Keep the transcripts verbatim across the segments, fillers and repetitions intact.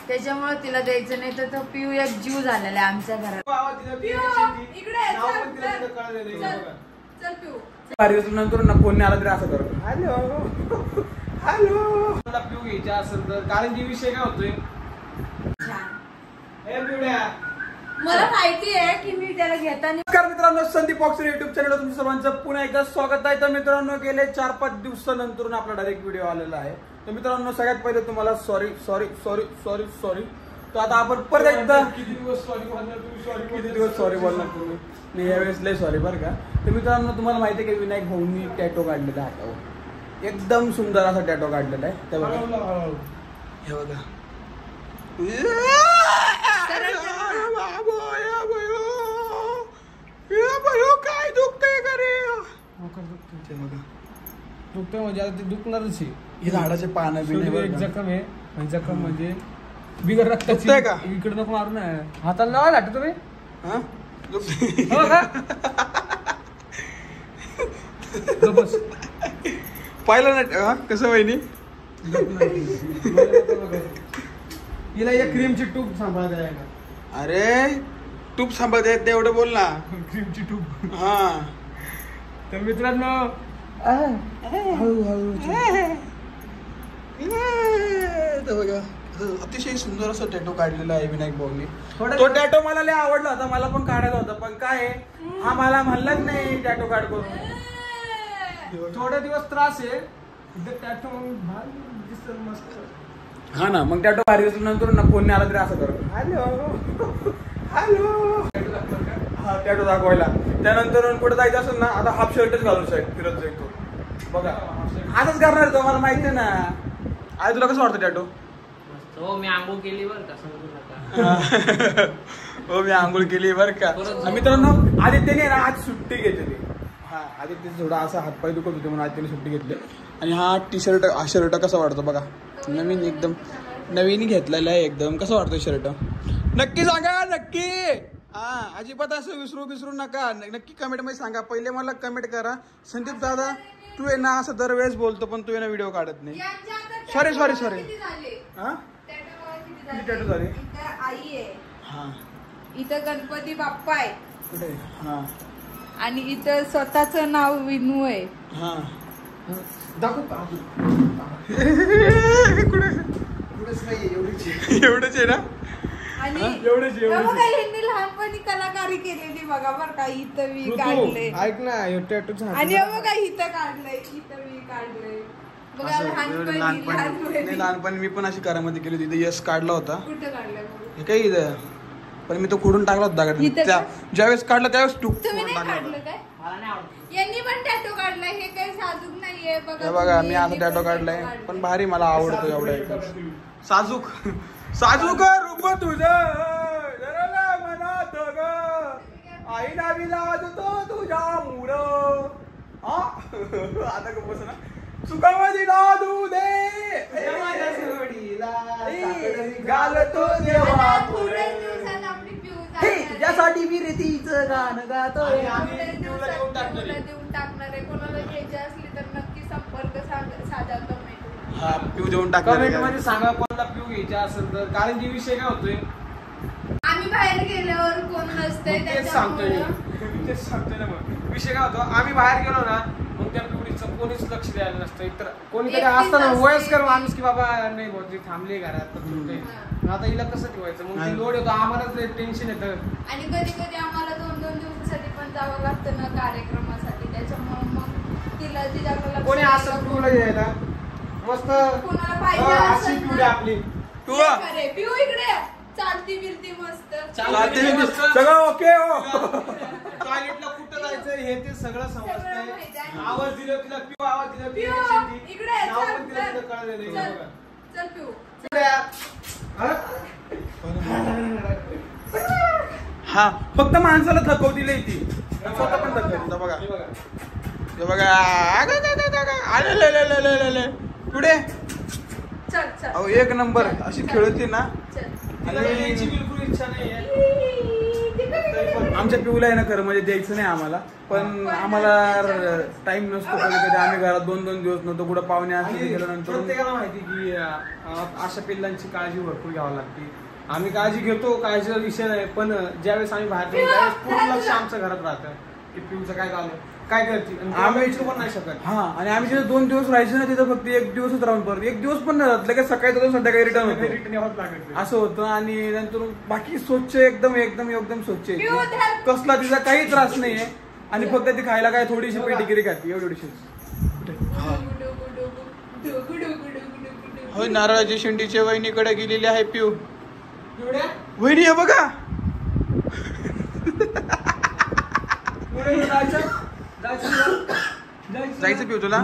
त्याच्यामुळे तिला द्यायचं नाही तर तो पिऊ एक जीव झालेला आहे आमच्या घरात. नंतर ना फोन आला तरी असं करतो हॅलो हॅलो पिऊ घ्यायचा असेल तर, कारण की विषय काय होतोय मला माहिती आहे की मी त्याला घेताना. नमस्कार मित्रांनो, संदीप बॉक्सर युट्यूब चॅनल तुमचं सर्वांचं पुन्हा एकदा स्वागत आहे. तर मित्रांनो, गेले चार पाच दिवसानंतर आपला डायरेक्ट व्हिडिओ आलेला आहे. तर मित्रांनो, सगळ्यात पहिले तुम्हाला sorry sorry sorry sorry sorry तर आता आपण परत एकदा किती दिवस सॉरी बोलणार तुम्ही सॉरी किती दिवस सॉरी बोलणार तुम्ही नाही यावेळेस लय सॉरी बरं का. तर मित्रांनो, तुम्हाला माहिती आहे की विनायक भाऊंनी टॅटो काढलेला आहे, एकदम सुंदर असा टॅटो काढलेला आहे. हे बघा हे बघा काय दुखतंय का रे, दुखतंय म्हणजे आता ते दुखणारच आहे. ही झाडाचे पानं एक जखम आहे, जखम म्हणजे बिगर रक्ताची का इकडे नको मारू ना, हाताला लावा लाट तुम्ही बस पाहिलं ना कसं वहिनी. हिला एक क्रीमची ट्यूब सांभाळता आहे का? अरे ट्यूब सांभाळता येत नाही एवढं बोल ना. क्रीमची ट्यूब. हा तर मित्रांनो, अतिशय सुंदर असं टॅटो काढलेला आहे विनायक भाऊनी. तो टॅटो मला लय आवडला होता, मला पण काढायला होता, पण काय हा मला म्हणलाच नाही टॅटो काढ करून. थोडे दिवस त्रास आहे टॅटो मस्त. हा ना, मग टॅटो भारी नंतर ना फोन आला तरी असं करतो हॅलो हॅलो हा टॅटो दाखवायला. त्यानंतर कुठे जायचं असेल ना, आता हाफ शर्टच घालून साईड फिरत जाईल तो. बघा आजच करणार तो, मला माहिती आहे ना. आज तुला कसं वाटतं टॅटो? हो मी आंघोळ केली बरं का, समजू नका. हो मी आंघोळ केली बरं का. मित्रांनो, आदित्यने ना आज सुट्टी घेतली. हा आदित्य थोडा असा हातपाय दुखत होते म्हणून आदित्यने सुट्टी घेतली. आणि हा टी शर्ट हा शर्ट कसा वाटतो बघा, नवीन एकदम नवीन घेतलेला आहे एकदम. कसं वाटतं शर्ट नक्की सांगा, नक्की. हा अजिबात असं विसरू विसरू नका, नक्की कमेंट मध्ये सांगा. पहिले मला कमेंट करा, संदीप दादा तू आहे ना असं दरवेळेस बोलतो पण तू आहे ना व्हिडिओ काढत नाही. सॉरी सॉरी सॉरी हा टॅटो झाले. आई आहे, हा इथं गणपती बाप्पा आहे कुठे, हा आणि इथं स्वतःच नाव विनू आहे. हा दाखवू एवढंच आहे ना. आणि एवढेच ह्यांनी लहानपणी कलाकारी केलेली बघा बरं का. इथं मी काढले, ऐक ना टॅटू आणि बघा इथं काढलंय, इथं मी काढलंय बघा. लहानपणी लहानपणी लहानपणी मी पण अशी कारामध्ये केली होती, यश काढला होता. कुठं काढलंय काय इथं, पण मी तो खोडून टाकला होता. ज्यावेळेस काढला त्यावेळेस टूक तुम्ही नाही काढलं काय? यांनी पण टॅटो काढलाय, हे काही साजूक नाहीये बघा. बघा मी आता टॅटो काढलाय, पण भारी मला आवडतो एवढा. साजूक साजूक रूप तुझं मनात ग, आई नावी लाजतो तुझ्या मूळ. आता गप्प बस ना. सुखामध्ये लादू दे घालतो देवा पुढे, तुझ्यासाठी विरतीचं गाणं गातोय. देऊन टाकणार आहे. कोणाला घ्यायची असली तर नक्की संपर्क साधा कमेंट. हा पिऊ देऊन टाकणार कमेंट मध्ये सांगा कोणाला पिऊ घ्यायचा असेल तर, कारण की विषय काय होतोय आम्ही बाहेर गेल्यावर कोण नसतंय तेच सांगतोय तेच सांगतोय ना. मग विषय काय होतो, आम्ही बाहेर गेलो ना मग त्या पिवडीचं कोणीच लक्ष द्यायला नसतं. इतर कोणीतरी असताना वयस्कर माणूस की बाबा नाही भाऊ ते थांबले घरात, आता हिला कसं ठेवायचं, मग ते लोड येतो आम्हालाच टेन्शन येतं. आणि कधी कधी आम्हाला दोन दोन दिवसासाठी पण जावं लागतं ना कार्यक्रमासाठी, त्याच्यामुळे मग तिला तिला कोणी असं पिऊला घ्यायला मस्त कोणाला पाहिजे अशी पिवडी आपली तू पिऊ इकडे चालती बिलती मस्त सगळं ओके. हो टॉयलेटला कुठं जायचं हे ते सगळं समजतंय. आवाज दिला तिला पिऊ, आवाज दिला पिऊ इकडे नाव पण तिला तिला कळलं नाही. चल पिऊ. हा फक्त माणसाला थकवतील ती, स्वतः पण थकवतील. बघा हे बघा आले पुढे. चल चल अहो एक नंबर अशी खेळती ना. चल. बिलकुल इच्छा नाही. आमच्या पिऊला आहे ना खरं म्हणजे द्यायचं नाही आम्हाला, पण आम्हाला टाइम नसतो कधी कधी. आम्ही घरात दोन दोन दिवस नव्हतो, कुठं पाहुणे असले गेल्यानंतर. प्रत्येकाला माहिती की अं, अशा पिल्लांची काळजी भरपूर घ्यावी लागते. आम्ही काळजी घेतो, काळजीचा विषय नाही, पण ज्यावेळेस आम्ही बाहेर जातो त्यावेळेस पूर्ण लक्ष आमचं घरात राहतं की पिऊचं काय झालं, काय करते. आम्ही विचारू पण नाही शकत. हा, आणि आम्ही जिथे दोन दिवस राहायचो ना तिथं फक्त एक दिवसच राहून परत एक दिवस पण नाही राहत, लगेच सकाळी जातो संध्याकाळी रिटर्न होतो, रिटर्न यावंच लागत. असं होतं. आणि नंतर बाकी स्वच्छ एकदम एकदम एकदम स्वच्छ आहे, कसला तिचा काही त्रास नाहीये. आणि फक्त ती खायला काय थोडीशी पेटीगिरी खाते एवढीशी. होय, नारळाची शेंडीच्या वहिनीकडे गेलेली आहे पिऊ. वहिनी आहे बघा. जायचं पिऊ तुला?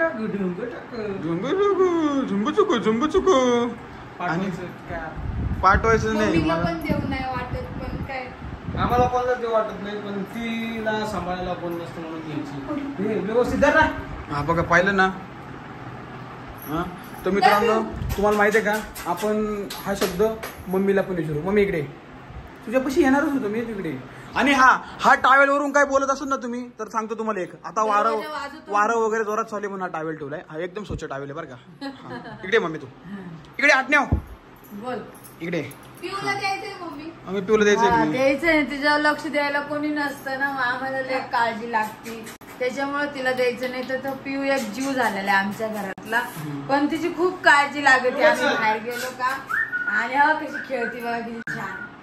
झुंबू चुकू झुंबू चुकू. आणि पाठवायचं नाही मम्मीला मला. पण देऊ नाही वाटत, पण काय आम्हाला कोणाला ते वाटत नाही, पण तिला सांभाळायला कोण नसतं म्हणून घ्यायची. हे व्यवस्थित धर ना. हा बघा, पाहिलं ना. हा, तर मित्रांनो तुम्हाला माहिती आहे का, आपण हा शब्द मम्मीला पण विचारू. मम्मी इकडे, तुझ्यापाशी येणारच होतो मी तिकडे. आणि हा हा टावेल वरून काय बोलत असेल ना तुम्ही, तर सांगतो तुम्हाला एक. आता वारं वारं वगैरे जोरात चालू म्हणून हा टावेल ठेवलाय. हा एकदम स्वच्छ टावेल आहे बरं का. इकडे मम्मी, तू इकडे आटण्याव बोल. इकडे. पिऊला द्यायचंय मम्मी. आम्ही पिऊला द्यायचं. द्यायचंय, तिच्यावर लक्ष द्यायला कोणी नसतं ना, आम्हाला लय काळजी लागते, त्याच्यामुळे तिला द्यायचं. नाही तर तो पिऊ एक जीव झालेला आहे आमच्या घरातला, पण तिची खूप काळजी लागते. आम्ही बाहेर गेलो का, आणि हा कशी खेळती बघा, किती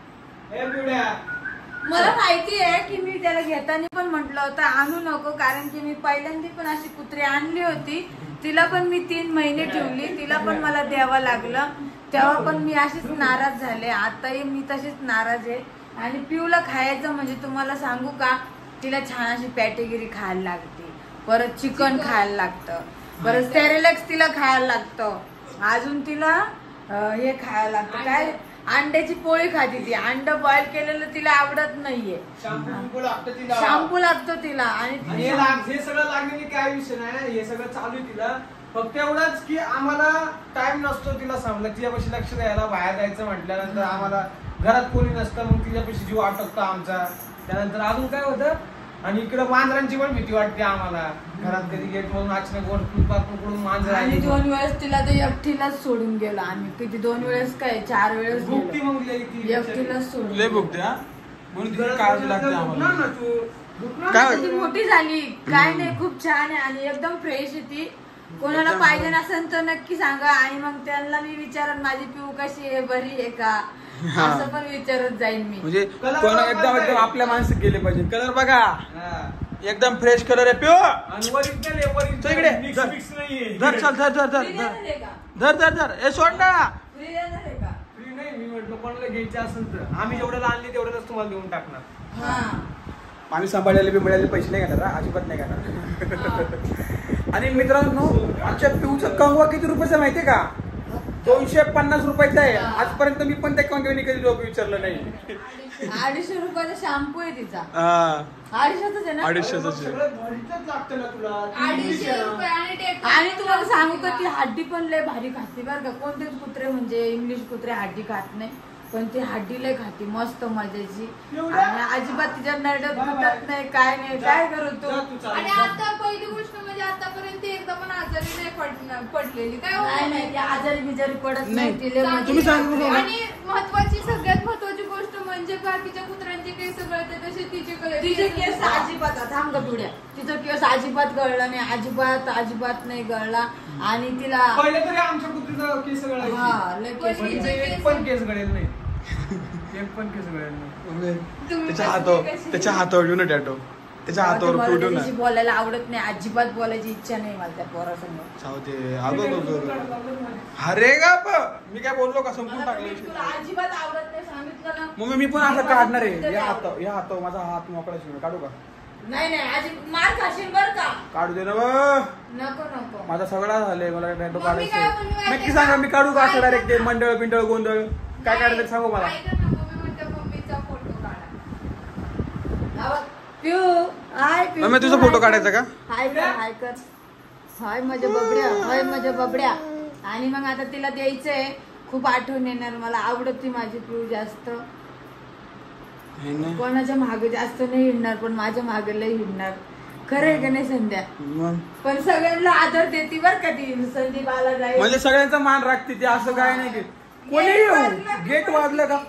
छान. मला माहिती आहे की मी त्याला घेताना पण म्हटलं होतं आणू नको, कारण की मी पहिल्यांदा पण अशी कुत्री आणली होती, तिला पण मी तीन महिने ठेवली, तिला पण मला द्यावं लागलं, तेव्हा पण मी अशीच नाराज झाले. आताही मी तशीच नाराज आहे. आणि पिऊला खायचं म्हणजे तुम्हाला सांगू का, तिला छान अशी पॅटेगिरी खायला लागते, परत चिकन खायला लागतं, परत सेरेलॅक्स तिला खायला लागतं, अजून तिला हे खायला लागतं काय, अंड्याची पोळी खाते ती. अंड बॉईल केलेलं तिला आवडत नाहीये, शॅम्पू लागतो तिला. आणि हे सगळं लागण्याची काय विषय नाही, हे सगळं चालू आहे तिला. फक्त एवढंच की आम्हाला टाइम नसतो तिला सांभाळायला, तिच्यापाशी लक्ष द्यायला. बाहेर जायचं म्हटल्यानंतर आम्हाला घरात कोणी नसतं, मग तिच्यापाशी जीव आटकतो आमचा. त्यानंतर अजून काय होतं, आणि इकडे मांजरांची पण भीती वाटते आम्हाला. घरात कधी गेट म्हणून अचानक पकडून मांजर. आणि दोन वेळेस तिला तर एकटीलाच सोडून गेलो आम्ही. किती दोन वेळेस काय, चार वेळेस भुकती मग एकटीलाच सोडून लय भुकते. हा, म्हणून तिची काळजी लागते आम्हाला. काय ती मोठी झाली काय नाही, खूप छान आहे आणि एकदम फ्रेश आहे ती. कोणाला पाहिजे नसेल तर नक्की सांगा. आणि मग त्यांना मी विचारत माझी पिऊ कशी आहे, बरी आहे का, असं पण विचारत जाईन मी. म्हणजे कोणा एकदम एकदम आपल्या माणसं गेले पाहिजे. कलर बघा, एकदम फ्रेश कलर आहे पिऊ. आणि ओरिजिनल आहे, ओरिजिनल इकडे मिक्स मिक्स नाहीये. धर, चल धर धर धर फ्री देणार आहे का? धर धर धर ए सोड ना. फ्री देणार आहे का? फ्री नाही, मी म्हटलं कोणाला घ्यायचे असेल तर आम्ही जेवढ्याला आणले तेवढ्यालाच तुम्हाला देऊन टाकणार. हा, आम्ही सांभाळायला बी मिळाले पैसे नाही घेणार, अजिबात नाही घेणार. आणि मित्रांनो, आमच्या पिऊचं कंगवा किती रुपयाचं माहितीये का? दोनशे पन्नास रुपयाचा आहे. आजपर्यंत मी पण त्या कंगव्याने कधी लोक विचारलं नाही. अडीचशे रुपयाचा शॅम्पू आहे तिचा. हा, अडीचशेच आहे ना. अडीचशेच आहे. सगळं भारीचंच लागतं ना तुला. अडीचशे रुपये आणि डेट. आणि तुम्हाला सांगू का, ती हड्डी पण लय भारी खाते बरं का. कोणतेच कुत्रे म्हणजे इंग्लिश कुत्रे हड्डी खात नाही, पण ती हड्डी लय खाते मस्त मजाची. आणि अजिबात तिच्या नरड्यात फुटत नाही, काय नाही. काय करू तू? आणि आता पहिली गोष्ट म्हणजे आतापर्यंत एकदा पण आजारी नाही पडणार पडलेली काय होत नाही नाही, ती आजारी बिजारी पडत नाही, तिला म्हणजे तुम्ही सांगू नका. आणि महत्वाची सगळ्यात महत्वाची गोष्ट म्हणजे बाकीच्या कुत्र्यांचे केस गळते तसे तिचे तिचे केस अजिबात, थांब ग पिढ्या, तिचं केस अजिबात गळला नाही, अजिबात अजिबात नाही गळला. आणि तिला पहिले तरी आमच्या कुत्रीचा केस गळायचे. हा लय केस पण म्हणजे एक पण केस गळेल नाही, एक पण केस गळेल नाही. त्याच्या हातावर त्याच्या हातावर घेऊन टॅटो, त्याच्या हातावर मला फोटो त्याच्याशी ना. बोलायला आवडत नाही, अजिबात बोलायची इच्छा नाही मला त्या पोरासमोर. चावते अगो. अरे गा, मी काय बोललो का, संपून तुला टाकलं. अजिबात आवडत नाही, सांगितलं ना. मग मी पण असं काढणार आहे. या हात या हात माझा हात मोकळा शिवून काढू का? नाही नाही, आजी मार खाशील बर का. काढू दे ना. नको नको. माझा सगळा झालंय, मला टॅटो मम्मी काय काढायचं. बोलली माहितीये नक्की सांगा, मी काढू का असं काय डायरेक्ट ते करणार? मंडळ पिंडळ गोंधळ काय काढायचं सांगू मला. ऐका ना, मम्मी म्हणते मम्मीचा फोटो काढा. पिऊ हाय पिऊ. मम्मी, तुझा फोटो काढायचा का? हाय कर हाय कर. हाय माझ्या बबड्या, हाय माझ्या बबड्या. आणि मग आता तिला द्यायचंय, खूप आठवण येणार मला, आवडते माझी पिऊ जास्त. हे ना. कोणाच्या मागे जास्त नाही हिंडणार पण माझ्या मागे लय हिंडणार. खरं आहे का नाही संध्या? मग पण सगळ्यांना आदर देते बर का ती संदीप आला जाईल म्हणजे सगळ्यांचा मान राखते ते, असं काय नाही की कोणी गेट वाजलं का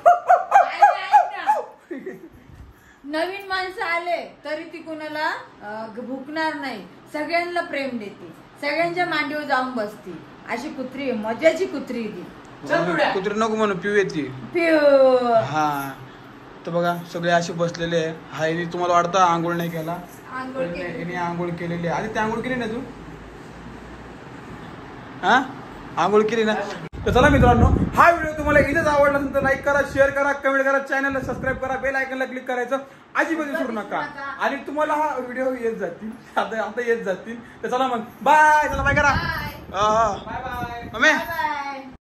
नवीन माणसं आले तरी ती कुणाला अं, भुकणार नाही. सगळ्यांना प्रेम देते, सगळ्यांच्या मांडीवर जाऊन बसती. अशी कुत्री आहे, मजाची कुत्री ती. कुत्री नको म्हणू, पिऊ येते. पिऊ हा तर बघा सगळे असे बसलेले आहे. हाय तुम्हाला वाटतं आंघोळ नाही केला, आंघोळ केली. हिने आंघोळ केलेली आहे. आधी ते आंघोळ केली ना तू? हा आंघोळ केली ना? तर चला मित्रांनो, हा व्हिडिओ तुम्हाला इथेच आवडला असेल तर लाईक करा, शेअर करा, कमेंट करा, चॅनलला सबस्क्राईब करा, बेल आयकनला क्लिक करायचं अजिबात विसरू नका. आणि तुम्हाला हा व्हिडिओ येत जातील, आता आता येत जातील. तर चला मग बाय. चला बाय करा. Bye. हा बाय बाय. Mummy bye.